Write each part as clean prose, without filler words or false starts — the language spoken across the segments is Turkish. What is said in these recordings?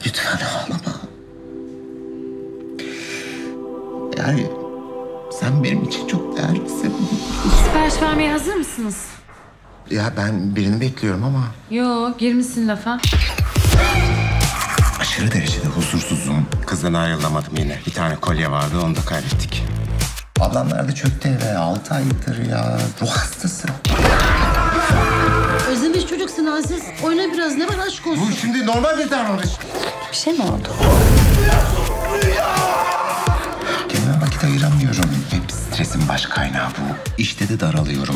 Lütfen ağlama. Yani sen benim için çok değerlisin. Sipariş vermeye hazır mısınız? Ya ben birini bekliyorum ama Yo, girmişsin lafa. aşırı derecede huzursuzum. Kızdan ayrılamadım yine. Bir tane kolye vardı, onu da kaybettik. Ablamlar da çöktü eve. 6 aydır ya. Ruh hastası. Özlemiş çocuksun Aziz. Oyna biraz, ne var aşk olsun. Bu şimdi normal bir davranış. Bir şey mi oldu? Kendime vakit ayıramıyorum. Hep stresin baş kaynağı bu. İşte de daralıyorum.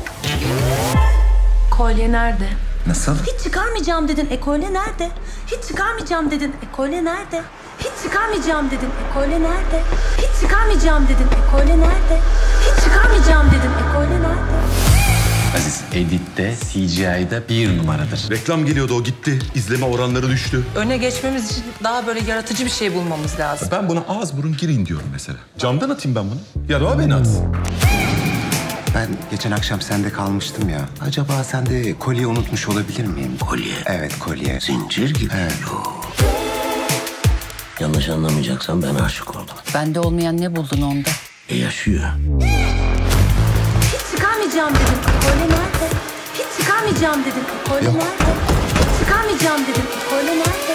Kolye nerede? Nasıl? Hiç çıkarmayacağım dedin, ekole nerede? Hiç çıkarmayacağım dedin, ekole nerede? Hiç çıkarmayacağım dedin, ekole nerede? Hiç çıkarmayacağım dedin, ekole nerede? Hiç çıkarmayacağım dedin, ekole nerede? Aziz editte, CGI'da 1 numaradır. Reklam geliyordu, o gitti. İzleme oranları düştü. Öne geçmemiz için daha böyle yaratıcı bir şey bulmamız lazım. Ben buna ağız burun girin diyorum mesela. Camdan atayım ben bunu. Ya da beni atsın. Ben geçen akşam sende kalmıştım ya. Acaba sen de kolye unutmuş olabilir miyim? Kolye. Evet, kolye. Zincir gibi. Evet. Yanlış anlamayacaksan ben aşık oldum. Bende olmayan ne buldun onda? Yaşıyor. Hiç çıkarmayacağım dedin, ekole nerede? Hiç çıkarmayacağım dedin, ekole Yok. nerede? Hiç çıkarmayacağım dedin, ekole nerede?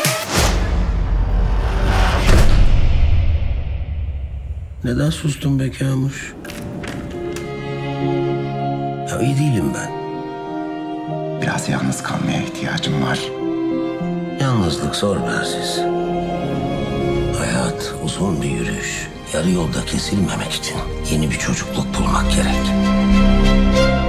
Neden sustun be Kamuş? Ya iyi değilim ben. Biraz yalnız kalmaya ihtiyacım var. Yalnızlık zor be Aziz. Hayat uzun bir yürüyüş. Yarı yolda kesilmemek için yeni bir çocukluk bulmak gerek.